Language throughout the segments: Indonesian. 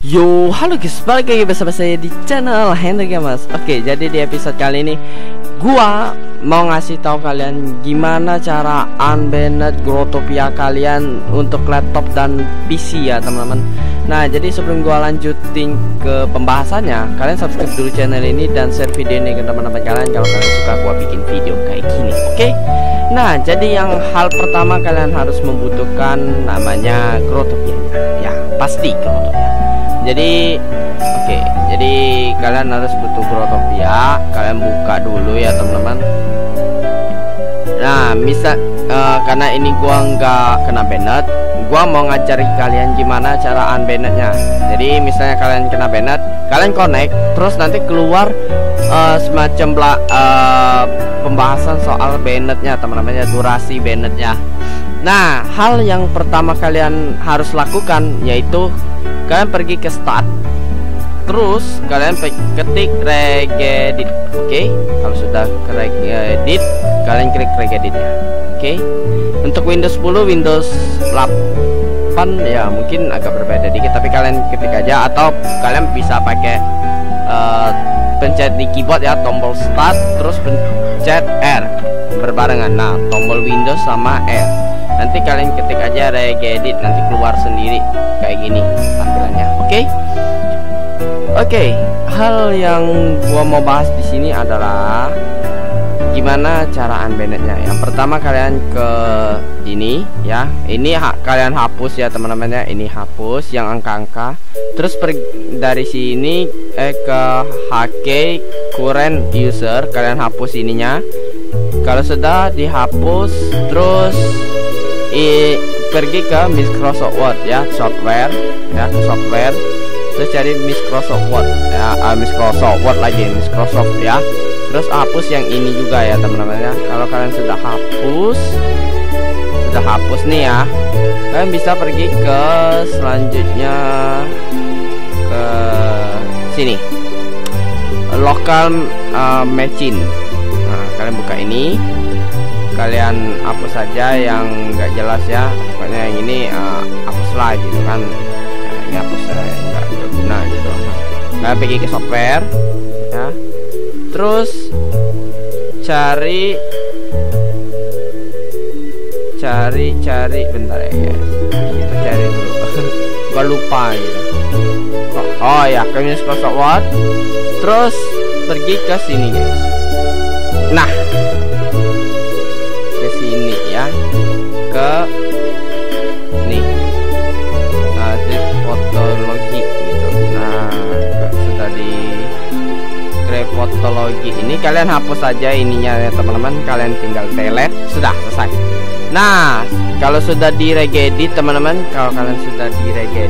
Yo, halo guys, balik lagi bersama saya di channel Henry Gamers. Oke, jadi di episode kali ini gua mau ngasih tahu kalian gimana cara unbanned Growtopia kalian untuk laptop dan PC ya teman-teman. Nah, jadi sebelum gua lanjutin ke pembahasannya, kalian subscribe dulu channel ini dan share video ini ke teman-teman kalian kalau kalian suka gua bikin video kayak gini. Oke. Nah, jadi yang hal pertama kalian harus membutuhkan namanya Growtopia. Ya, pasti Growtopia. Jadi jadi kalian harus butuh Growtopia. Kalian buka dulu ya teman-teman. Nah, karena ini gua nggak kena banned, gua mau ngajari kalian gimana cara unbannednya. Jadi misalnya kalian kena banned, kalian connect, terus nanti keluar semacam pembahasan soal bannednya teman-teman, durasi bannednya. Nah, hal yang pertama kalian harus lakukan yaitu kalian pergi ke start, terus kalian ketik regedit. Oke, kalau sudah ke regedit, kalian klik regedit ya. Oke, untuk Windows 10, Windows 8 ya mungkin agak berbeda dikit, tapi kalian ketik aja, atau kalian bisa pakai pencet di keyboard ya, tombol start terus pencet R berbarengan. Nah, tombol Windows sama R, nanti kalian ketik aja regedit, nanti keluar sendiri kayak gini tampilannya. Oke, hal yang gua mau bahas di sini adalah gimana cara unbannednya. Yang pertama kalian ke ini ya, ini kalian hapus ya teman-teman ya, ini hapus yang angka-angka, terus dari sini ke HK current user, kalian hapus ininya. Kalau sudah dihapus, terus pergi ke Microsoft Word ya, software ya, software, terus cari Microsoft Word ya, Microsoft Word lagi, Microsoft ya, terus hapus yang ini juga ya teman-teman ya. Kalau kalian sudah hapus nih ya, kalian bisa pergi ke selanjutnya ke sini, local machine. Nah, kalian buka ini, kalian hapus saja yang nggak jelas ya, pokoknya yang ini hapuslah gitu kan. Nah, ini hapus nggak berguna gitu. Nah, pergi ke software ya, terus cari bentar ya guys, kita cari dulu gua lupa gitu. Oh ya, ke Microsoft Word, terus pergi ke sini guys. Nah, ke sini ya, ke nih, Grepotologi gitu. Nah, sudah di Grepotologi ini kalian hapus saja ininya ya teman-teman, kalian tinggal delete, sudah selesai. Nah, kalau sudah di regedit teman-teman, kalau kalian sudah di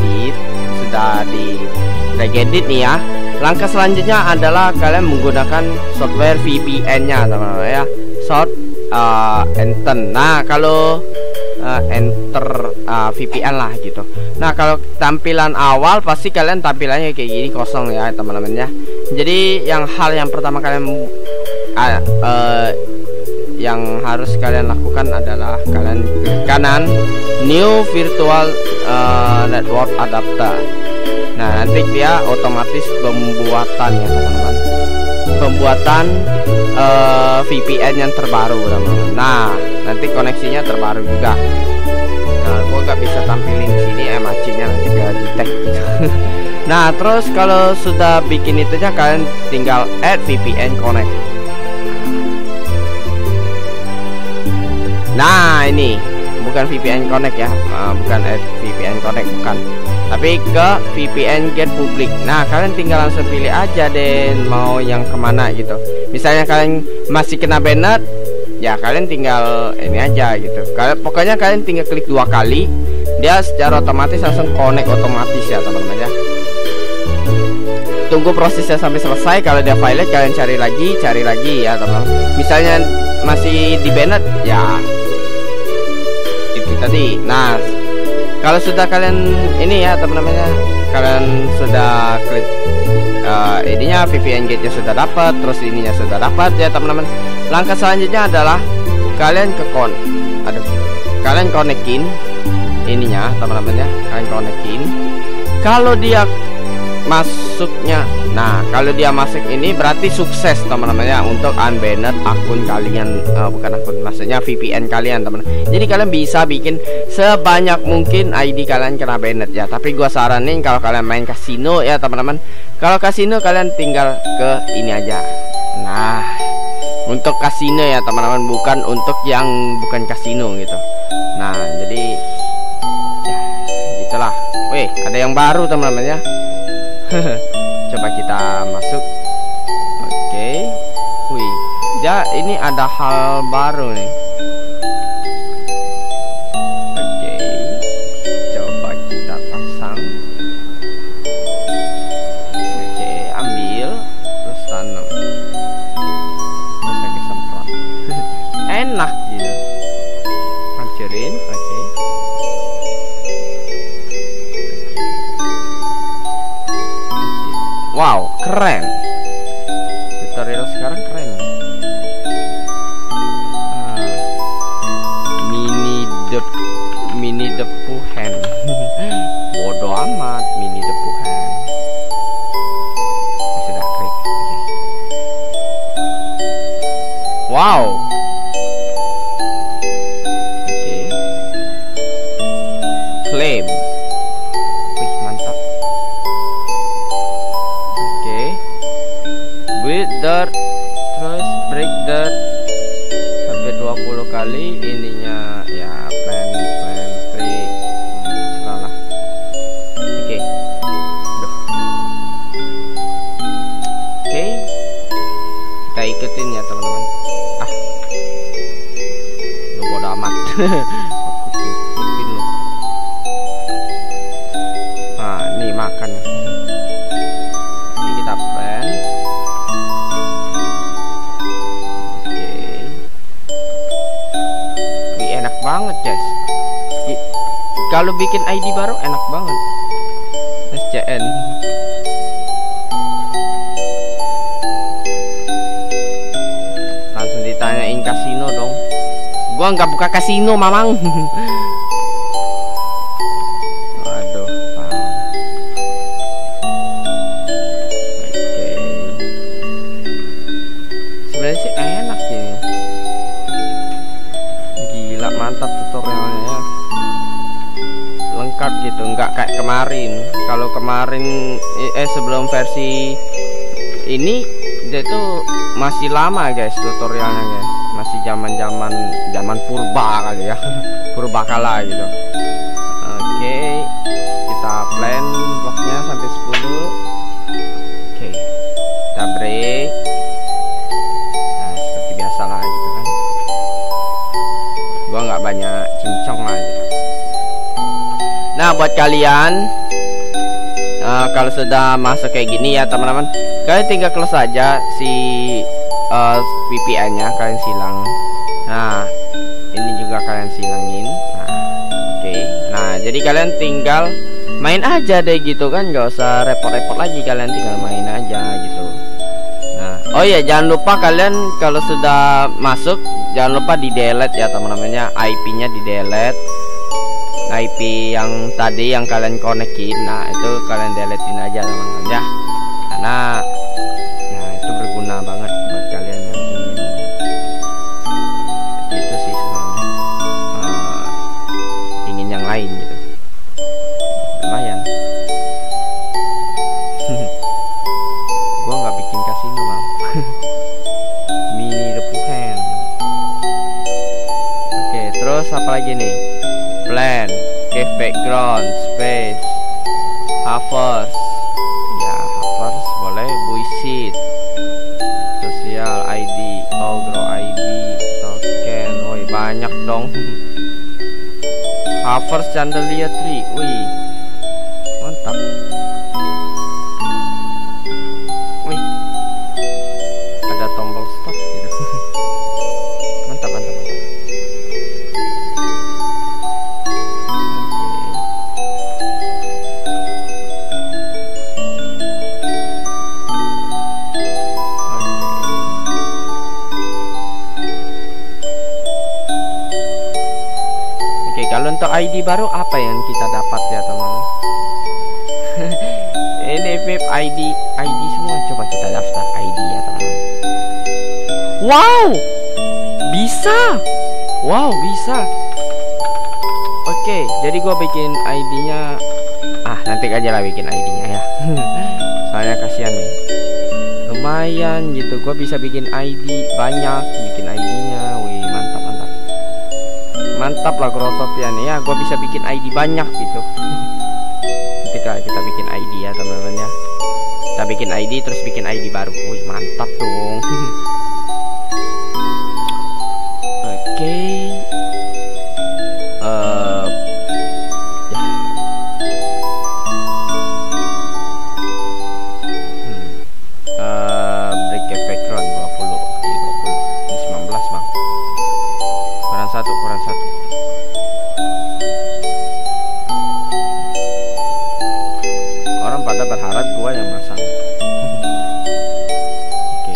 regedit nih ya, langkah selanjutnya adalah kalian menggunakan software VPN-nya teman-teman ya, enter. Nah, kalau enter VPN lah gitu. Nah, kalau tampilan awal pasti kalian tampilannya kayak gini, kosong ya teman-teman ya. Jadi hal yang pertama kalian yang harus kalian lakukan adalah kalian klik kanan, new virtual network adapter. Nah, nanti dia otomatis pembuatan ya teman-teman, pembuatan VPN yang terbaru teman-teman. Nah, nanti koneksinya terbaru juga. Nah, gua gak bisa tampilin di sini macetnya, nanti biar di tag gitu. Nah, terus kalau sudah bikin itu aja, kalian tinggal add VPN connect. Nah, ini bukan VPN connect ya, bukan add VPN connect, bukan, tapi ke VPN get public. Nah, kalian tinggal langsung pilih aja deh mau yang kemana gitu. Misalnya kalian masih kena banned ya, kalian tinggal ini aja gitu. Pokoknya kalian tinggal klik 2 kali, dia secara otomatis langsung connect otomatis ya teman-teman ya. Tunggu prosesnya sampai selesai. Kalau dia file kalian cari lagi ya teman-teman. Misalnya masih di banned ya itu tadi. Nah, kalau sudah kalian ini ya teman-teman ya, kalian sudah klik ininya, VPN gate-nya sudah dapat, terus ininya sudah dapat ya teman-teman. Langkah selanjutnya adalah kalian kalian konekin ininya teman-teman ya, kalian konekin. Kalau dia masuknya. Nah, kalau dia masuk ini berarti sukses teman-teman ya untuk unbanned akun kalian, bukan akun, maksudnya VPN kalian teman. Jadi kalian bisa bikin sebanyak mungkin ID kalian kena banned ya. Tapi gua saranin kalau kalian main kasino ya teman-teman. Kalau kasino kalian tinggal ke ini aja. Nah, untuk kasino ya teman-teman, bukan untuk yang bukan kasino gitu. Nah, jadi ya gitulah. Wih, ada yang baru teman-teman ya. Coba kita masuk. Oke. Wih, ya ini ada hal baru nih. Oke. Coba kita pasang. Oke, ambil terus tanam. Terus pakai semprot. Enak gitu. Hancurin, oke. Wow, keren. Tutorial sekarang keren. Mini depuhan. Bodoh amat, mini depuhan. Sudah klik. Okay. Wow. Oke. Okay. Claim. Wih, mantap. With dirt, terus break dirt sampai 20 kali ininya ya, plan free salah. Oke. Oke, kita ikutin ya teman-teman. Lu bodo amat. Aku tutupin lu. Nah, nih makan. Oke, kita plan. Banget guys, kalau bikin ID baru enak banget. SCN. Langsung ditanyain kasino dong. Gua nggak buka kasino mamang. Aduh, oke. Sebenarnya sih enak ini. Gila, mantap tutorialnya ya. Lengkap gitu, nggak kayak kemarin. Kalau kemarin sebelum versi ini dia tuh masih lama guys tutorialnya guys. Masih zaman purba kali ya. Purba kala gitu. Oke, kita plan bloknya sampai 10. Oke, kita break. Nah, seperti biasa lah gitu kan. Gua nggak banyak cincong lah gitu. Nah, buat kalian kalau sudah masuk kayak gini ya teman-teman, kalian tinggal close aja si VPN-nya, kalian silang. Nah, ini juga kalian silangin. Nah, oke. Nah, jadi kalian tinggal main aja deh gitu kan, nggak usah repot-repot lagi, kalian tinggal main aja gitu. Nah, oh iya, jangan lupa kalian kalau sudah masuk jangan lupa di delete ya teman-temannya, IP-nya di delete. IP yang tadi yang kalian konekin, nah itu kalian deletein aja teman-teman ya, karena ya itu berguna banget buat kalian yang ingin itu sih sebenarnya, ingin yang lain gitu, lumayan. Gua nggak bikin kasino bang. Mini depuhan. Oke, terus apa lagi nih? Plan, give background, space, hovers, ya hovers boleh, buisit, sosial, ID, grow ID, token, woi banyak dong. Hovers, chandelier tree, wih mantap. Wih, ada tombol stop gitu. Mantap, mantap, mantap. Kalau untuk ID baru apa yang kita dapat ya teman-teman? Ini ID semua. Coba kita daftar ID ya teman-teman. Wow, bisa. Wow, bisa. Oke, jadi gua bikin ID-nya. Nanti aja lah bikin ID-nya ya. Soalnya kasihan nih. Lumayan gitu, gua bisa bikin ID banyak, bikin ID-nya. Wih, mantap. Mantap lah Growtop ya nih ya, gua bisa bikin ID banyak gitu. Nanti kita bikin ID ya teman-teman ya. Kita bikin ID terus bikin ID baru. Wih, mantap dong. Oke. Break background 20. Oke, 20. Ini 19 bang. Kurang satu. Orang pada berharap gua yang masang. Oke.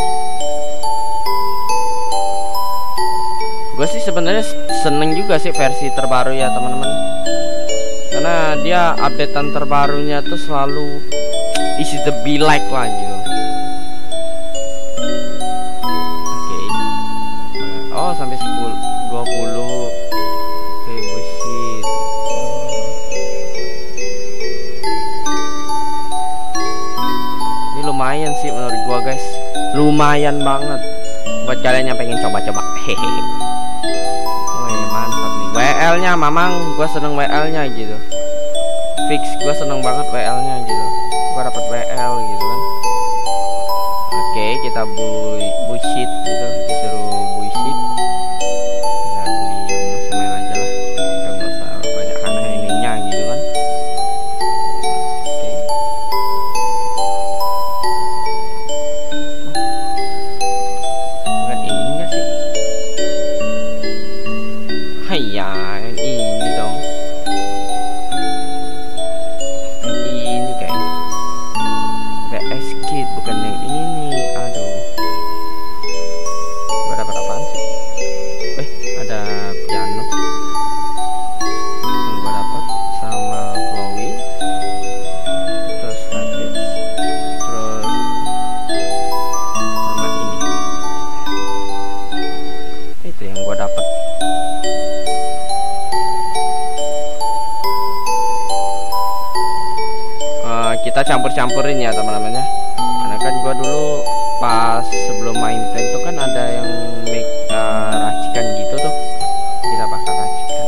Gue sih sebenarnya seneng juga sih versi terbaru ya teman-teman. Karena dia updatean terbarunya tuh selalu isi the be like lah gitu. Oke. Oh, sampai 20. Oke, bullshit. Ini lumayan sih menurut gua guys. Lumayan banget buat kalian yang pengen coba-coba. Hehehe. Wih, mantap nih. WL-nya mamang, gua seneng WL-nya gitu. Fix, gua seneng banget WL-nya gitu. Gua dapat WL gitu kan. Oke, kita bullshit gitu, disuruh bullshit. Ya beli yang semen aja lah. Udah nggak usah banyak aneh ininya gitu kan. Oke. Bukan ini nggak sih? Hayya, yang ini dong. Yang ini kayaknya. BS Kid, bukan yang ini. Aduh. Gua dapat apaan sih? Ada piano. Yang gua dapat sama Chloe. Terus David. Terus sama ini. Itu yang gua dapat. Kita campur-campurin ya teman-teman ya. Karena kan gua dulu pas sebelum main tank tuh kan ada yang make racikan gitu tuh. Kita bakal racik.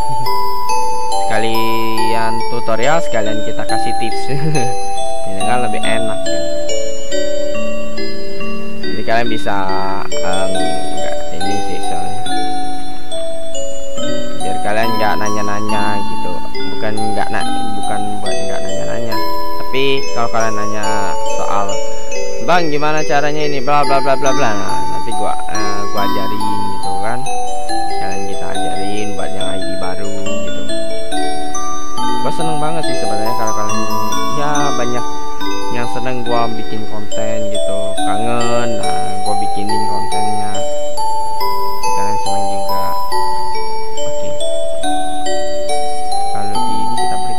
Sekalian tutorial, sekalian kita kasih tips. Ini kan lebih enak ya. Jadi kalian bisa enggak ini sih soalnya. Biar kalian nggak nanya-nanya gitu. Bukan buat nggak nanya-nanya. Tapi kalau kalian nanya soal bang gimana caranya ini bla bla bla bla bla, nah, nanti gua ajarin gitu kan. Kalian kita ajarin buat yang ID baru gitu. Gua seneng banget sih sebenarnya kalau kalian ya banyak yang seneng gua bikin konten gitu, kangen, nah gua bikinin kontennya. Kalian seneng juga. Oke. Kalau ini kita break.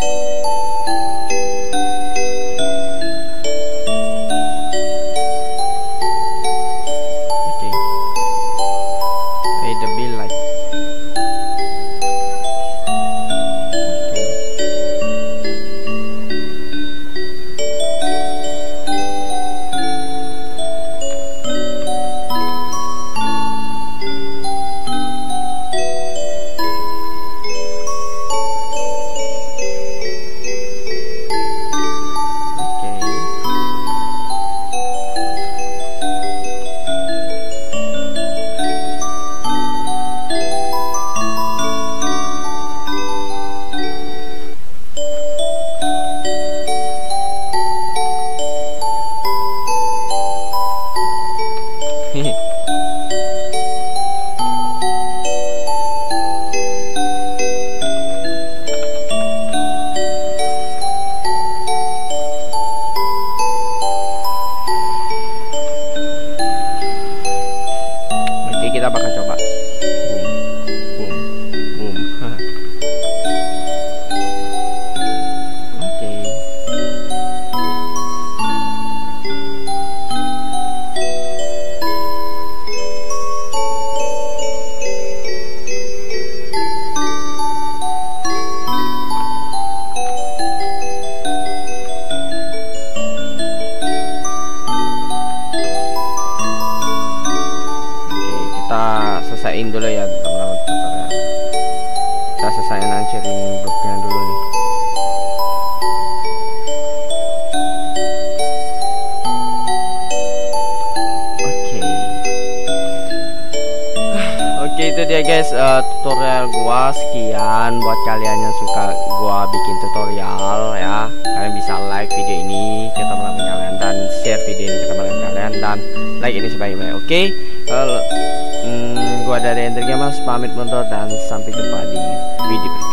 sekian buat kalian yang suka gua bikin tutorial ya. Kalian bisa like video ini ke teman-teman kalian dan share video ini ke teman-teman kalian dan like ini sebaik-baik. Oke. Gua dari Hendrik Mas pamit mundur dan sampai jumpa di video berikutnya.